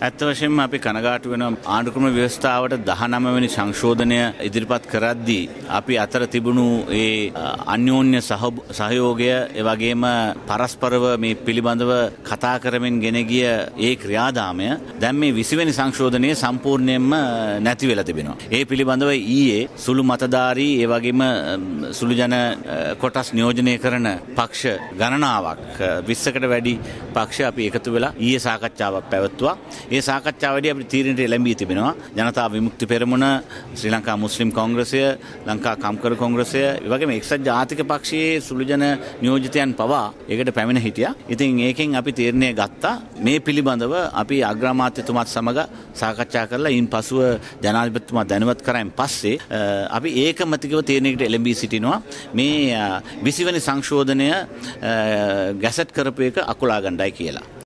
ඇත්ත වශයෙන්ම අපි කනගාටු වෙනවා ආණ්ඩුක්‍රම ව්‍යවස්ථාවට 19 වෙනි සංශෝධනය ඉදිරිපත් කරද්දී අපි අතර තිබුණු ඒ අන්‍යෝන්‍ය සහයෝගය ඒ වගේම පරස්පරව මේ පිළිබඳව කතා කරමින් ගෙන ගිය ඒ ක්‍රියාදාමය දැන් මේ 20 වෙනි සංශෝධනයේ සම්පූර්ණයෙන්ම නැති වෙලා තිබෙනවා. ඒ පිළිබඳව ඊයේ සුළු මතධාරී ඒ වගේම සුළු ජන කොටස් නියෝජනය කරන පක්ෂ ගණනාවක් 20කට වැඩි පක්ෂ අපි එකතු වෙලා ඊයේ සාකච්ඡාවක් පැවැත්තුවා. ඒ සාකච්ඡාවේදී අපිට තීරණයට එළඹී තිබෙනවා ජනතා විමුක්ති පෙරමුණ, ශ්‍රී ලංකා මුස්ලිම් කොංග්‍රසය, ලංකා කම්කරු කොංග්‍රසය, ඒ වගේම එක්සත් ජාතික පක්ෂයේ සුළු ජන නියෝජිතයන් පවා ඒකට පැමිණ හිටියා. ඉතින් ඒකෙන් අපි තීරණය ගත්තා මේ පිළිබඳව අපි අග්‍රාමාත්‍යතුමාත් සමග සාකච්ඡා කරලා ඉන් පසුව ජනාධිපතිතුමා දැනුවත් කරායින් පස්සේ අපි ඒකමතිකව තීරණයකට එළඹී සිටිනවා මේ 20 වෙනි සංශෝධනය ගැසට් කරපු එක අකුලා ගන්නයි කියලා.